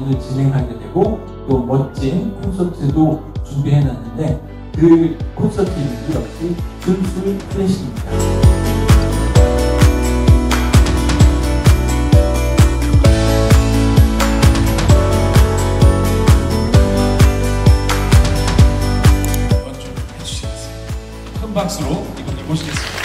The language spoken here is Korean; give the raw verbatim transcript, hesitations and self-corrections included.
공연을 진행하게 되고 또 멋진 콘서트도 준비해놨는데 그 콘서트 이름이 역시 준술 클래식입니다. 큰 박수로 이분을 모시겠습니다.